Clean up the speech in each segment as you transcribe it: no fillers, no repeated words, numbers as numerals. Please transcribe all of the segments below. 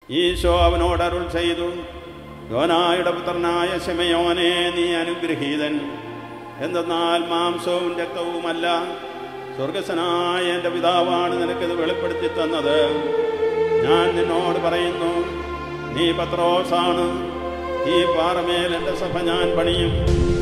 ഈശോ അവനോട് അരുൾ ചെയ്തു, യോനായുടെ പുത്രനായ ശിമയോനെ, നീ അനുഗ്രഹീതൻ. എന്തെന്നാൽ മാംസവും രക്തവുമല്ല, സ്വർഗസ്വനായ എൻ്റെ പിതാവാണ് നിനക്കിത് വെളിപ്പെടുത്തി തന്നത്. ഞാൻ നിന്നോട് പറയുന്നു, നീ പത്രോസാണ്. ഈ പാറമേൽ എൻ്റെ സഭ ഞാൻ പണിയും.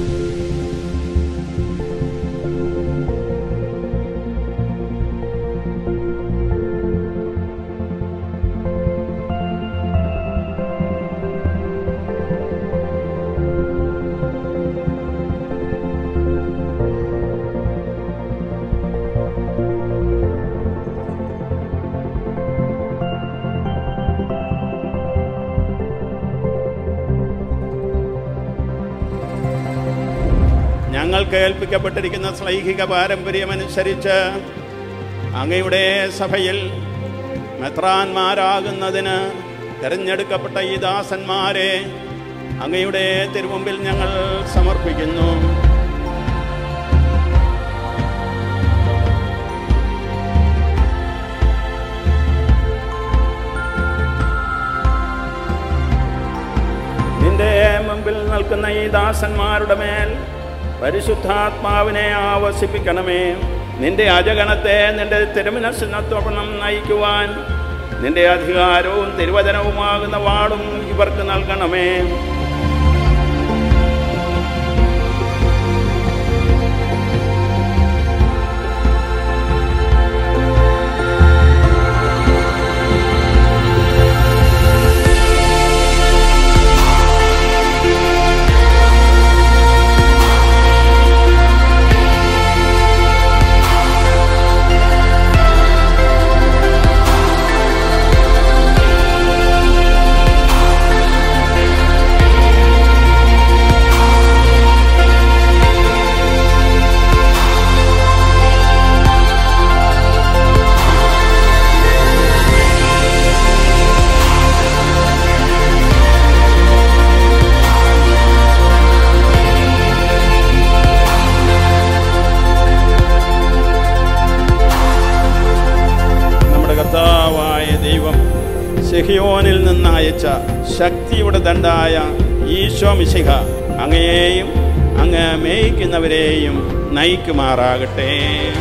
ഞങ്ങൾക്ക് ഏൽപ്പിക്കപ്പെട്ടിരിക്കുന്ന ശ്ലൈഹിക പാരമ്പര്യമനുസരിച്ച് അങ്ങയുടെ സഭയിൽ മെത്രാന്മാരാകുന്നതിന് തിരഞ്ഞെടുക്കപ്പെട്ട ഈ ദാസന്മാരെ അങ്ങയുടെ തിരുമുമ്പിൽ ഞങ്ങൾ സമർപ്പിക്കുന്നു. നിന്റെ മുമ്പിൽ നിൽക്കുന്ന ഈ ദാസന്മാരുടെ മേൽ പരിശുദ്ധാത്മാവിനെ ആവസിപ്പിക്കണമേ. നിന്റെ അജഗണത്തെ നിന്റെ തിരുമനസ്സിനത്തോടൊപ്പം നയിക്കുവാൻ നിന്റെ അധികാരവും തിരുവചനവുമാകുന്ന വാളും ഇവർക്ക് നൽകണമേ. സിഹിയോനിൽ നിന്നയച്ച ശക്തിയുടെ ദണ്ഡായ ഈശോ മിശിഹ അങ്ങയെയും അങ്ങ് മേയിക്കുന്നവരെയും നയിക്കുമാറാകട്ടെ.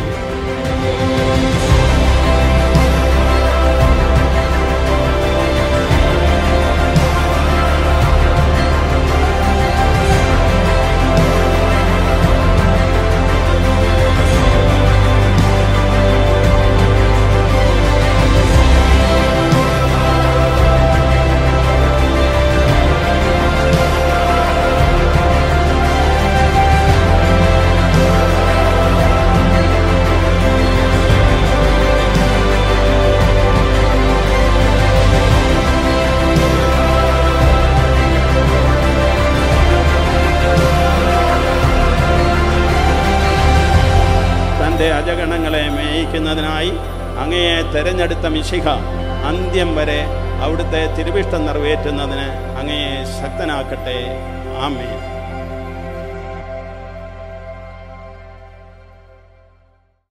അജഗണങ്ങളെ മേയിക്കുന്നതിനായി അങ്ങയെ തെരഞ്ഞെടുത്ത മിശിഹ അന്ത്യം വരെ അവിടുത്തെ തിരുവിഷ്ടം നിറവേറ്റുന്നതിന് അങ്ങയെ ശക്തനാക്കട്ടെ. ആമേൻ.